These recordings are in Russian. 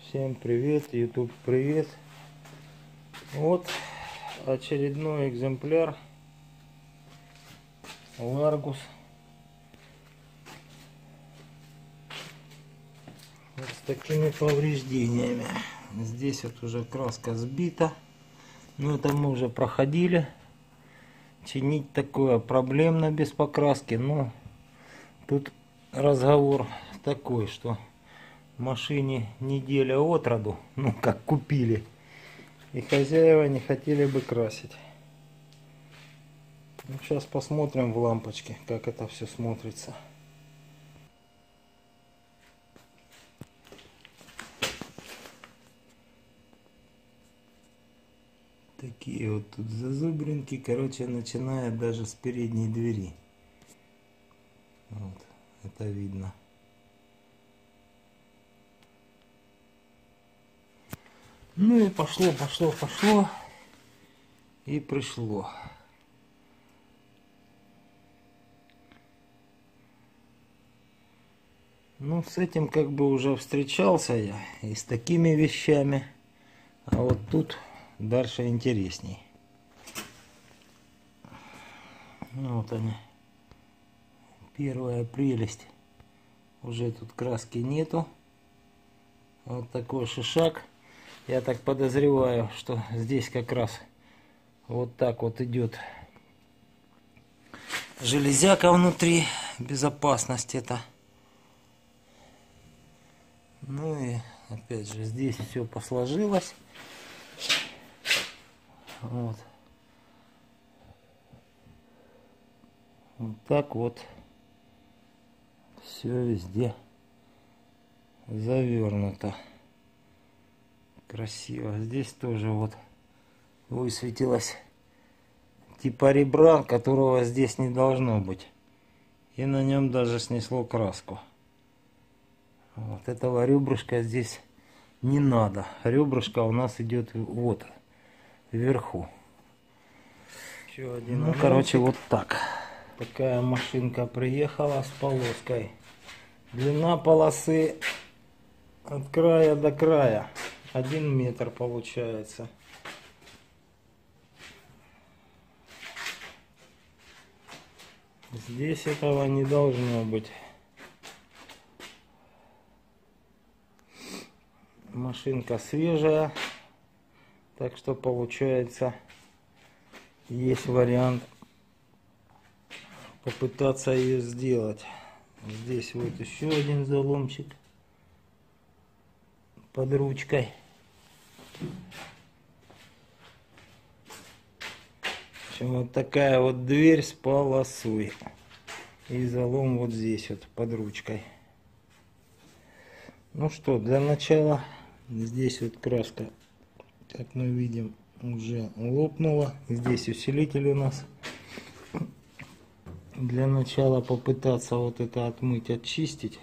Всем привет, YouTube привет. Вот очередной экземпляр Largus. Вот с такими повреждениями. Здесь вот уже краска сбита. Но это мы уже проходили. Чинить такое проблемно без покраски. Но тут разговор такой, что в машине неделя от роду, ну как купили, и хозяева не хотели бы красить. Ну, сейчас посмотрим в лампочке, как это все смотрится. Такие вот тут зазубринки, короче, начиная даже с передней двери. Вот, это видно. Ну и пошло. И пришло. Ну, с этим как бы уже встречался я и с такими вещами. А вот тут дальше интересней. Вот они. Первая прелесть. Уже тут краски нету. Вот такой шишак. Я так подозреваю, что здесь как раз вот так вот идет железяка внутри. Безопасность это. Ну и опять же здесь все посложилось. Вот. Вот так вот все везде завернуто. Красиво. Здесь тоже вот высветилось типа ребра, которого здесь не должно быть. И на нем даже снесло краску. Вот этого ребрышка здесь не надо. Ребрышко у нас идет вот вверху. Еще один анонсик. Короче, вот так. Такая машинка приехала с полоской. Длина полосы от края до края 1 метр получается. Здесь этого не должно быть. Машинка свежая, так что получается есть вариант попытаться ее сделать. Здесь вот еще один заломчик под ручкой. В общем, вот такая вот дверь с полосой. И залом вот здесь вот под ручкой. Ну что, для начала здесь вот краска, как мы видим, уже лопнула. Здесь усилитель у нас. Для начала попытаться вот это отмыть, очистить.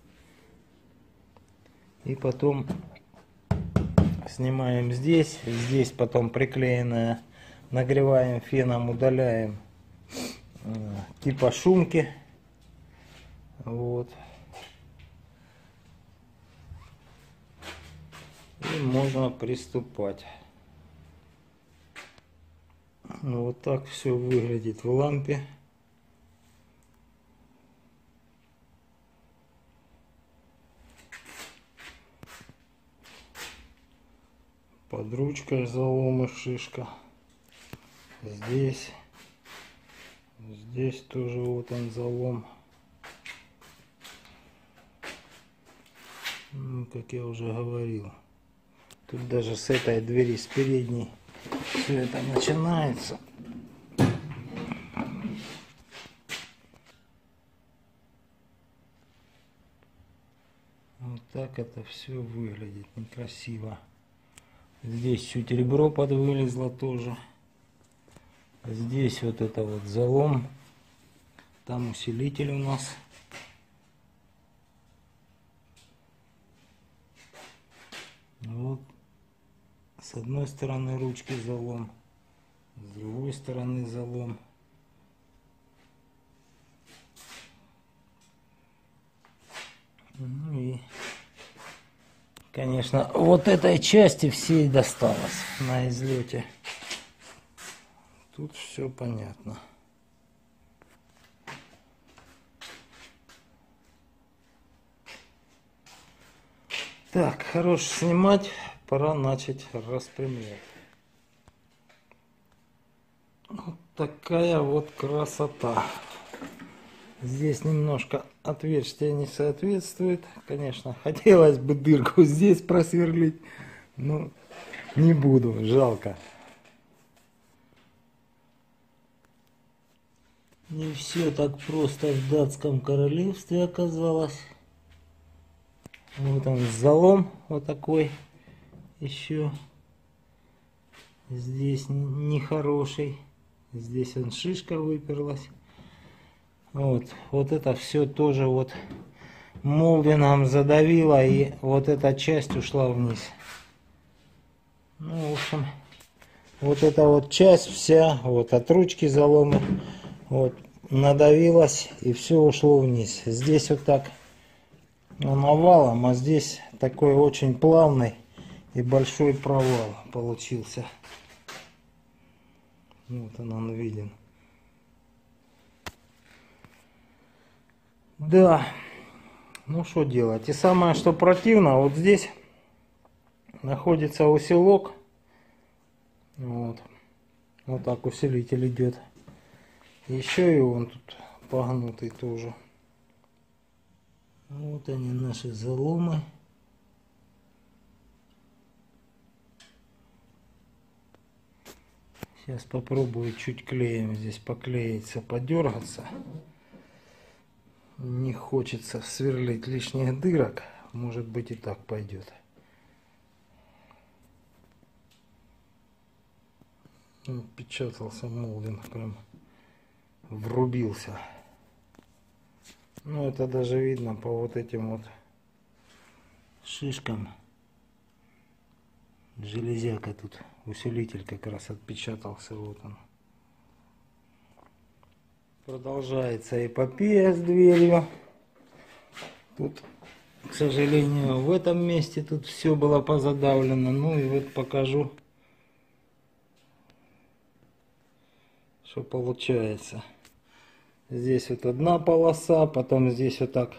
И потом снимаем здесь. Здесь потом приклеенное, нагреваем феном, удаляем типа шумки. Вот. И можно приступать. Ну, вот так все выглядит в лампе. Под ручкой залом и шишка. Здесь тоже вот он залом. Ну, как я уже говорил, тут даже с этой двери, с передней, все это начинается. Вот так это все выглядит, некрасиво. Здесь чуть ребро подвылезло тоже. Здесь вот это вот залом. Там усилитель у нас. Вот. С одной стороны ручки залом. С другой стороны залом. Ну и Конечно, вот этой части всей досталось на излете. Тут все понятно. Так, хорош снимать, пора начать распрямлять. Вот такая вот красота. Здесь немножко отверстие не соответствует. Конечно, хотелось бы дырку здесь просверлить, но не буду, жалко. Не все так просто в датском королевстве оказалось. Вот он залом вот такой еще. Здесь нехороший. Здесь он шишка выперлась. Вот это все тоже вот молдингом задавило, и вот эта часть ушла вниз. Ну, в общем, вот эта вот часть вся, вот от ручки залома, вот надавилась, и все ушло вниз. Здесь вот так навалом, а здесь такой очень плавный и большой провал получился. Вот он виден. Да, ну что делать. И самое, что противно, вот здесь находится усилок. Вот так усилитель идет. Еще и он тут погнутый тоже. Вот они, наши заломы. Сейчас попробую чуть клеем здесь поклеиться, подергаться. Не хочется сверлить лишних дырок. Может быть, и так пойдет. Печатался молдинг, прям врубился. Ну, это даже видно по вот этим вот шишкам. Железяка тут, усилитель как раз отпечатался, вот он. Продолжается эпопея с дверью. Тут, к сожалению, в этом месте тут все было позадавлено. Ну и вот покажу, что получается. Здесь вот одна полоса, потом здесь вот так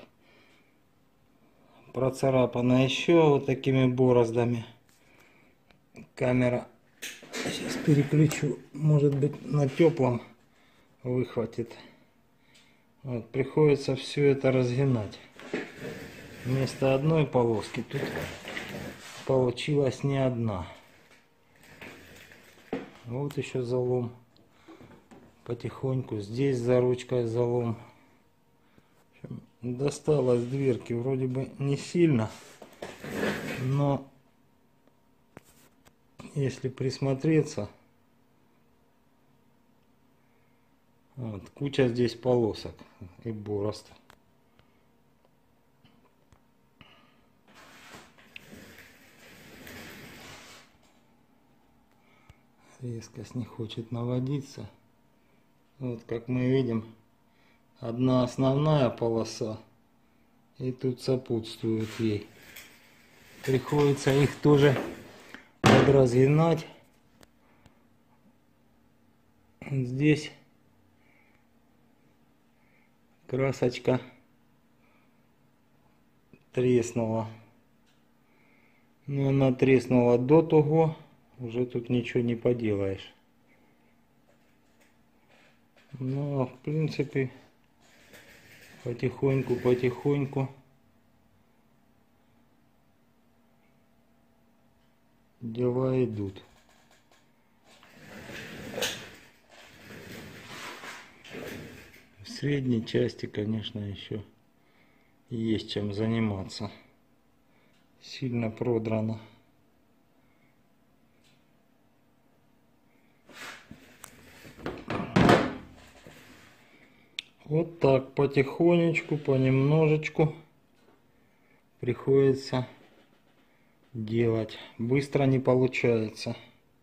процарапана еще вот такими бороздами. Камера, сейчас переключу, может быть на теплом выхватит. Вот, приходится все это разгинать. Вместо одной полоски тут получилась не одна. Вот еще залом. Потихоньку. Здесь за ручкой залом. Досталось дверки вроде бы не сильно, но если присмотреться, вот, куча здесь полосок и борозд. Резкость не хочет наводиться. Вот как мы видим, одна основная полоса, и тут сопутствует ей. Приходится их тоже подразгинать. Здесь красочка треснула. Но она треснула до того, уже тут ничего не поделаешь. Но в принципе потихоньку дела идут. В средней части, конечно, еще есть чем заниматься. Сильно продрано. Вот так потихонечку, понемножечку приходится делать. Быстро не получается.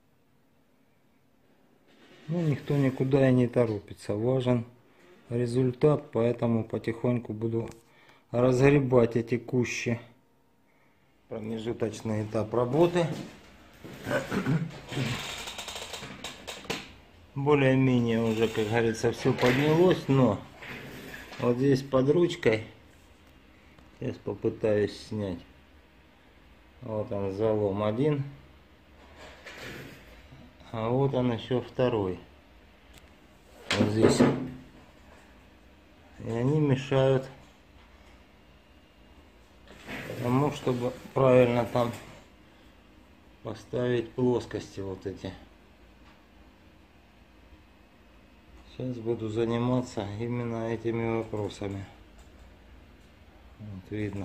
Но никто никуда и не торопится. Важен результат, поэтому потихоньку буду разгребать эти кущи. Промежуточный этап работы. Более-менее уже, как говорится, все поднялось, но вот здесь под ручкой, сейчас попытаюсь снять. Вот он, залом один, а вот он еще второй. Вот здесь. И они мешают тому, чтобы правильно там поставить плоскости вот эти. Сейчас буду заниматься именно этими вопросами. Вот видно.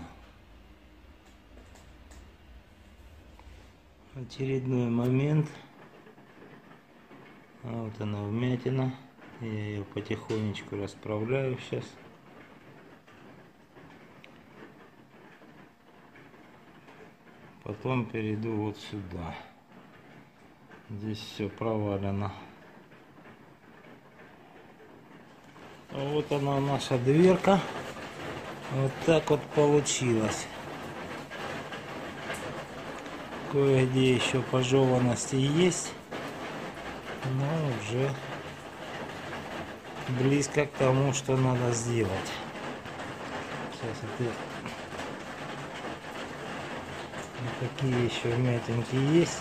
Очередной момент. Вот она, вмятина. Я ее потихонечку расправляю сейчас. Потом перейду вот сюда. Здесь все провалено. Вот она, наша дверка. Вот так вот получилось. Кое-где еще пожеванности есть, но уже близко к тому, что надо сделать. Сейчас это вот такие еще вмятинки есть.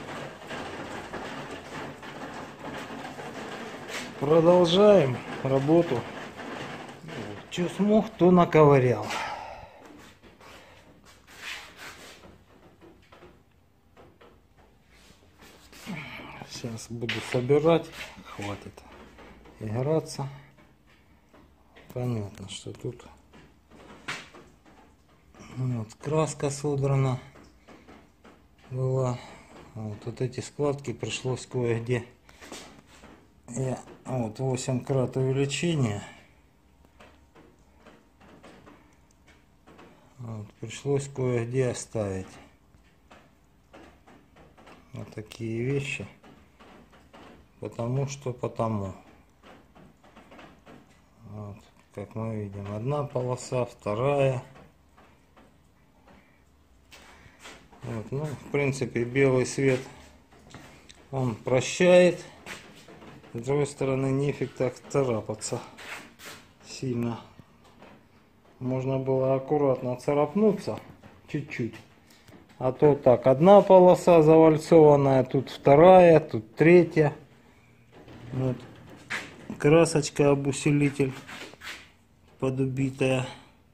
Продолжаем работу. Что смог, то наковырял. Сейчас буду собирать. Хватит играться. Понятно, что тут вот краска содрана была. Вот эти складки пришлось кое-где. Вот 8 крат увеличения. Вот, пришлось кое-где оставить. Вот такие вещи. Потому. Вот, как мы видим, одна полоса, вторая. Вот, ну, в принципе, белый свет он прощает. С другой стороны, нефиг так царапаться сильно. Можно было аккуратно царапнуться чуть-чуть. А то так, одна полоса завальцованная, тут вторая, тут третья. Вот. Красочка об усилитель подубитая.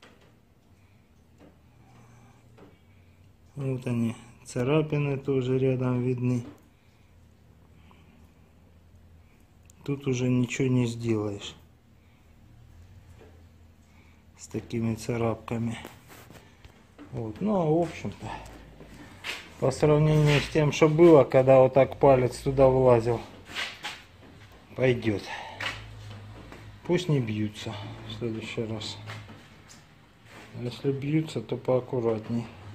Вот они, царапины тоже рядом видны. Тут уже ничего не сделаешь с такими царапками. Вот. Ну, а в общем-то, по сравнению с тем, что было, когда вот так палец туда влазил, пойдет. Пусть не бьются в следующий раз. А если бьются, то поаккуратней.